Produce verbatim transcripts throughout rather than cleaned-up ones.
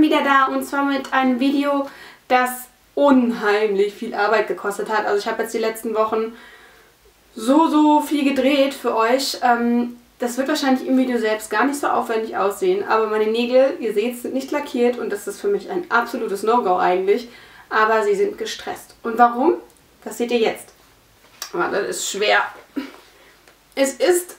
wieder da und zwar mit einem Video, das unheimlich viel Arbeit gekostet hat. Also ich habe jetzt die letzten Wochen so, so viel gedreht für euch. Ähm, das wird wahrscheinlich im Video selbst gar nicht so aufwendig aussehen, aber meine Nägel, ihr seht, sind nicht lackiert und das ist für mich ein absolutes No-Go eigentlich. Aber sie sind gestresst. Und warum? Das seht ihr jetzt. Aber das ist schwer. Es ist...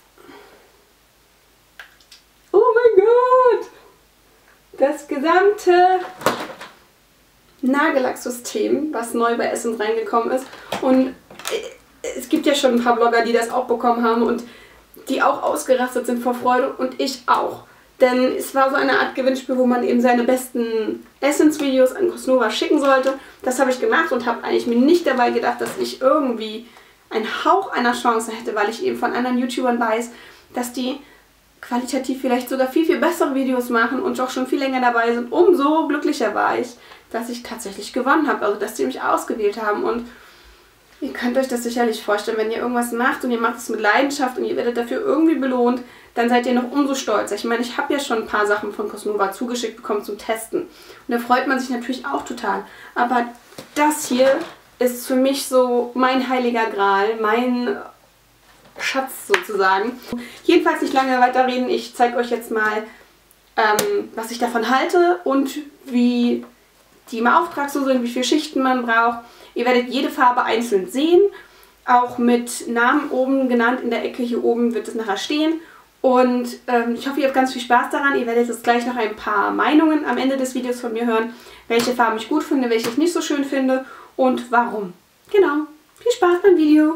Oh mein Gott! Das gesamte Nagellacksystem, was neu bei Essence reingekommen ist. Und es gibt ja schon ein paar Blogger, die das auch bekommen haben und die auch ausgerastet sind vor Freude und ich auch. Denn es war so eine Art Gewinnspiel, wo man eben seine besten Essence-Videos an Cosnova schicken sollte. Das habe ich gemacht und habe eigentlich mir nicht dabei gedacht, dass ich irgendwie einen Hauch einer Chance hätte, weil ich eben von anderen YouTubern weiß, dass die qualitativ vielleicht sogar viel, viel bessere Videos machen und auch schon viel länger dabei sind. Umso glücklicher war ich, dass ich tatsächlich gewonnen habe, also dass die mich ausgewählt haben. Und ihr könnt euch das sicherlich vorstellen, wenn ihr irgendwas macht und ihr macht es mit Leidenschaft und ihr werdet dafür irgendwie belohnt, dann seid ihr noch umso stolzer. Ich meine, ich habe ja schon ein paar Sachen von Cosnova zugeschickt bekommen zum Testen. Und da freut man sich natürlich auch total. Aber das hier ist für mich so mein heiliger Gral, mein Schatz sozusagen. Jedenfalls nicht lange weiterreden. Ich zeige euch jetzt mal, ähm, was ich davon halte und wie die im Auftrag so sind, wie viele Schichten man braucht. Ihr werdet jede Farbe einzeln sehen, auch mit Namen oben genannt. In der Ecke hier oben wird es nachher stehen. Und ähm, ich hoffe, ihr habt ganz viel Spaß daran. Ihr werdet jetzt gleich noch ein paar Meinungen am Ende des Videos von mir hören, welche Farben ich gut finde, welche ich nicht so schön finde und warum. Genau, viel Spaß beim Video!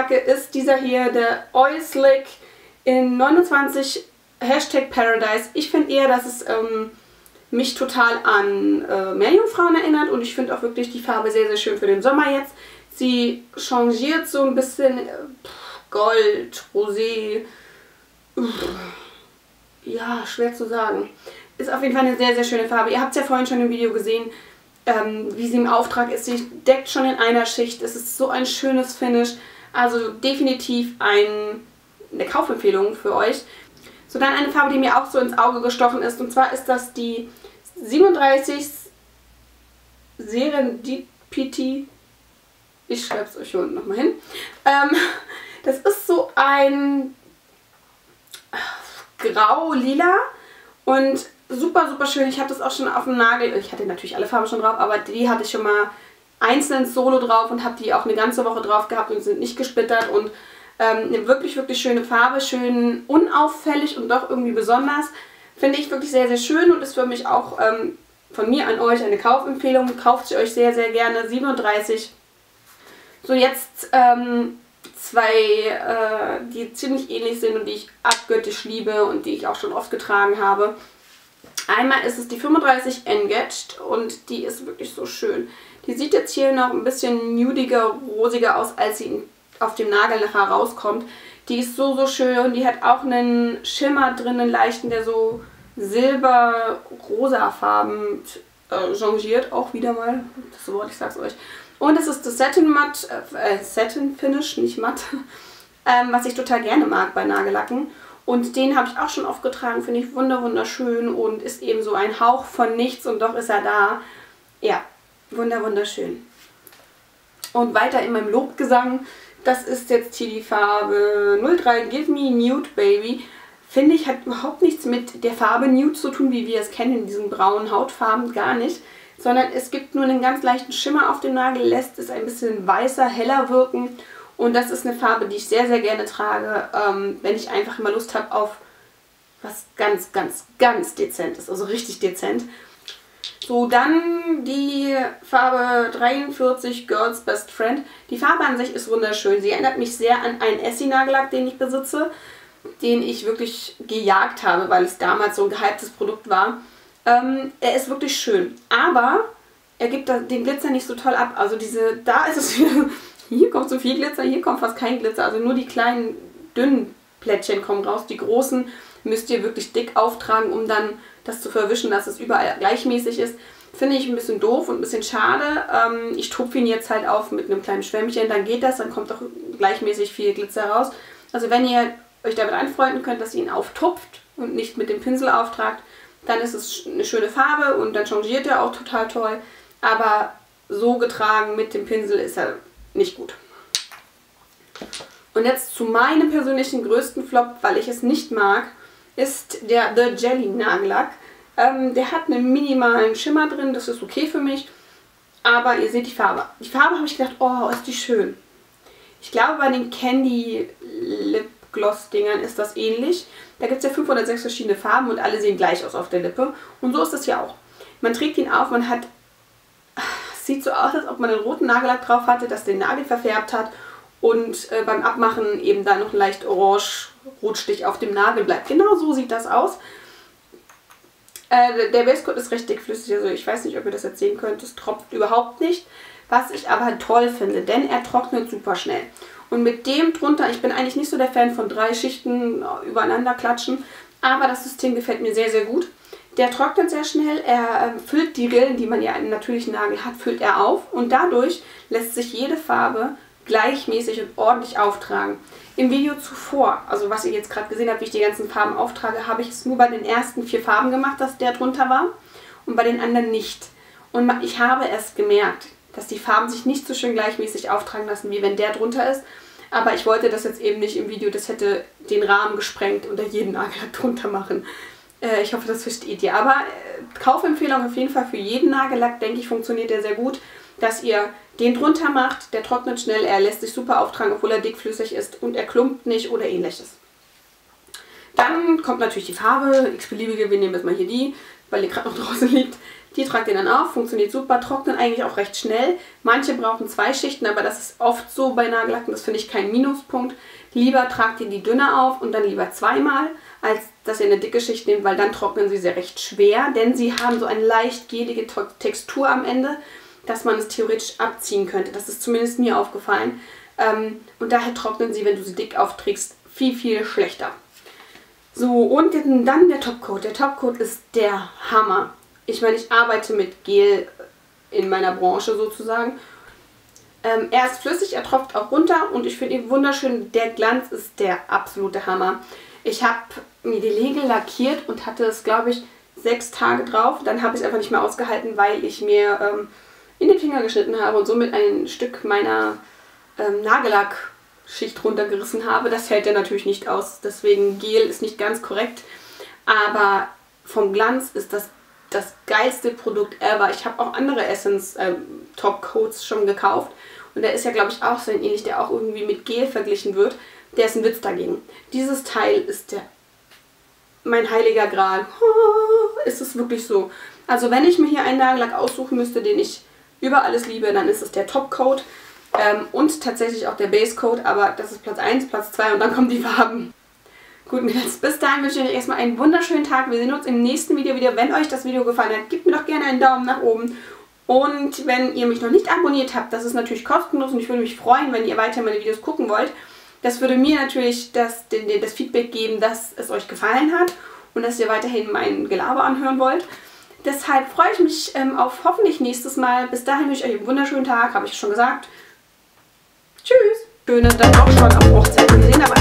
Marke ist dieser hier, der Oil Slick in neunundzwanzig Hashtag Paradise. Ich finde eher, dass es ähm, mich total an äh, Meerjungfrauen erinnert und ich finde auch wirklich die Farbe sehr, sehr schön für den Sommer jetzt. Sie changiert so ein bisschen äh, Gold, Rosé, uff, ja, schwer zu sagen. Ist auf jeden Fall eine sehr, sehr schöne Farbe. Ihr habt es ja vorhin schon im Video gesehen, ähm, wie sie im Auftrag ist. Sie deckt schon in einer Schicht. Es ist so ein schönes Finish. Also definitiv ein, eine Kaufempfehlung für euch. So, dann eine Farbe, die mir auch so ins Auge gestochen ist. Und zwar ist das die siebenunddreißig Serendipity. Ich schreibe es euch hier unten nochmal hin. Ähm, das ist so ein grau-lila und super, super schön. Ich habe das auch schon auf dem Nagel. Ich hatte natürlich alle Farben schon drauf, aber die hatte ich schon mal einzeln solo drauf und habe die auch eine ganze Woche drauf gehabt und sind nicht gesplittert. Und ähm, eine wirklich, wirklich schöne Farbe. Schön unauffällig und doch irgendwie besonders. Finde ich wirklich sehr, sehr schön und ist für mich auch ähm, von mir an euch eine Kaufempfehlung. Kauft sie euch sehr, sehr gerne. siebenunddreißig. So, jetzt ähm, zwei, äh, die ziemlich ähnlich sind und die ich abgöttisch liebe und die ich auch schon oft getragen habe. Einmal ist es die fünfunddreißig Engaged und die ist wirklich so schön. Die sieht jetzt hier noch ein bisschen nudiger, rosiger aus, als sie auf dem Nagel nachher rauskommt. Die ist so, so schön und die hat auch einen Schimmer drin, einen leichten, der so silber-rosa Farben äh, jongliert. Auch wieder mal das Wort, ich sag's euch. Und es ist das Satin Matt, äh, Satin Finish, nicht matt, ähm, was ich total gerne mag bei Nagellacken. Und den habe ich auch schon oft getragen, finde ich wunder wunderschön und ist eben so ein Hauch von nichts und doch ist er da. Ja, wunder wunderschön. Und weiter in meinem Lobgesang, das ist jetzt hier die Farbe null drei Give Me Nude Baby. Finde ich, hat überhaupt nichts mit der Farbe Nude zu tun, wie wir es kennen in diesen braunen Hautfarben, gar nicht. Sondern es gibt nur einen ganz leichten Schimmer auf dem Nagel, lässt es ein bisschen weißer, heller wirken. Und das ist eine Farbe, die ich sehr, sehr gerne trage, ähm, wenn ich einfach mal Lust habe auf was ganz, ganz, ganz Dezentes, also richtig dezent. So, dann die Farbe dreiundvierzig Girls Best Friend. Die Farbe an sich ist wunderschön. Sie erinnert mich sehr an einen Essie-Nagellack, den ich besitze, den ich wirklich gejagt habe, weil es damals so ein gehyptes Produkt war. Ähm, er ist wirklich schön, aber er gibt den Glitzer nicht so toll ab. Also diese, da ist es wieder, hier kommt so viel Glitzer, hier kommt fast kein Glitzer. Also nur die kleinen, dünnen Plättchen kommen raus. Die großen müsst ihr wirklich dick auftragen, um dann das zu verwischen, dass es überall gleichmäßig ist. Finde ich ein bisschen doof und ein bisschen schade. Ähm, ich tupfe ihn jetzt halt auf mit einem kleinen Schwämmchen, dann geht das, dann kommt auch gleichmäßig viel Glitzer raus. Also wenn ihr euch damit anfreunden könnt, dass ihr ihn auftupft und nicht mit dem Pinsel auftragt, dann ist es eine schöne Farbe und dann changiert er auch total toll. Aber so getragen mit dem Pinsel ist er nicht gut. Und jetzt zu meinem persönlichen größten Flop, weil ich es nicht mag, ist der The Jelly Nagellack. Ähm, der hat einen minimalen Schimmer drin, das ist okay für mich. Aber ihr seht die Farbe. Die Farbe habe ich gedacht, oh, ist die schön. Ich glaube, bei den Candy Lip Gloss Dingern ist das ähnlich. Da gibt es ja fünf oder sechs verschiedene Farben und alle sehen gleich aus auf der Lippe. Und so ist das hier auch. Man trägt ihn auf, man hat, es sieht so aus, als ob man einen roten Nagellack drauf hatte, das den Nagel verfärbt hat und äh, beim Abmachen eben da noch ein leicht orange-rotstich auf dem Nagel bleibt. Genau so sieht das aus. Äh, der Basecoat ist recht dickflüssig, also ich weiß nicht, ob ihr das jetzt sehen könnt, es tropft überhaupt nicht. Was ich aber toll finde, denn er trocknet super schnell. Und mit dem drunter, ich bin eigentlich nicht so der Fan von drei Schichten übereinander klatschen, aber das System gefällt mir sehr, sehr gut. Der trocknet sehr schnell, er äh, füllt die Rillen, die man ja einen natürlichen Nagel hat, füllt er auf und dadurch lässt sich jede Farbe gleichmäßig und ordentlich auftragen. Im Video zuvor, also was ihr jetzt gerade gesehen habt, wie ich die ganzen Farben auftrage, habe ich es nur bei den ersten vier Farben gemacht, dass der drunter war und bei den anderen nicht. Und ich habe es gemerkt, dass die Farben sich nicht so schön gleichmäßig auftragen lassen, wie wenn der drunter ist. Aber ich wollte das jetzt eben nicht im Video, das hätte den Rahmen gesprengt und da jeden Nagellack drunter machen. Äh, ich hoffe, das versteht ihr. Aber äh, Kaufempfehlung auf jeden Fall für jeden Nagellack, denke ich, funktioniert der sehr gut, dass ihr den drunter macht, der trocknet schnell, er lässt sich super auftragen, obwohl er dickflüssig ist und er klumpt nicht oder ähnliches. Dann kommt natürlich die Farbe, x-beliebige, wir nehmen jetzt mal hier die, weil die gerade noch draußen liegt. Die tragt ihr dann auf, funktioniert super, trocknet eigentlich auch recht schnell. Manche brauchen zwei Schichten, aber das ist oft so bei Nagellacken, das finde ich kein Minuspunkt. Lieber tragt ihr die dünner auf und dann lieber zweimal, als dass ihr eine dicke Schicht nehmt, weil dann trocknen sie sehr recht schwer, denn sie haben so eine leicht gelige Textur am Ende, dass man es theoretisch abziehen könnte. Das ist zumindest mir aufgefallen. Ähm, und daher trocknen sie, wenn du sie dick aufträgst, viel, viel schlechter. So, und dann der Topcoat. Der Topcoat ist der Hammer. Ich meine, ich arbeite mit Gel in meiner Branche sozusagen. Ähm, er ist flüssig, er tropft auch runter und ich finde ihn wunderschön. Der Glanz ist der absolute Hammer. Ich habe mir die Nägel lackiert und hatte es, glaube ich, sechs Tage drauf. Dann habe ich es einfach nicht mehr ausgehalten, weil ich mir ähm, in den Finger geschnitten habe und somit ein Stück meiner ähm, Nagellackschicht runtergerissen habe. Das hält er natürlich nicht aus, deswegen Gel ist nicht ganz korrekt. Aber vom Glanz ist das das geilste Produkt ever. Ich habe auch andere Essence ähm, Topcoats schon gekauft. Und der ist ja, glaube ich, auch so ein ähnlich, der auch irgendwie mit Gel verglichen wird. Der ist ein Witz dagegen. Dieses Teil ist der mein heiliger Gral. Oh, ist es wirklich so. Also wenn ich mir hier einen Nagellack aussuchen müsste, den ich über alles liebe, dann ist es der Topcoat. Ähm, und tatsächlich auch der Basecoat. Aber das ist Platz eins, Platz zwei und dann kommen die Farben. Gut, Mädels, bis dahin wünsche ich euch erstmal einen wunderschönen Tag. Wir sehen uns im nächsten Video wieder. Wenn euch das Video gefallen hat, gebt mir doch gerne einen Daumen nach oben. Und wenn ihr mich noch nicht abonniert habt, das ist natürlich kostenlos und ich würde mich freuen, wenn ihr weiter meine Videos gucken wollt. Das würde mir natürlich das, das Feedback geben, dass es euch gefallen hat und dass ihr weiterhin mein Gelaber anhören wollt. Deshalb freue ich mich ähm, auf hoffentlich nächstes Mal. Bis dahin wünsche ich euch einen wunderschönen Tag, habe ich schon gesagt. Tschüss! Schöne dann auch schon auf Hochzeiten gesehen, aber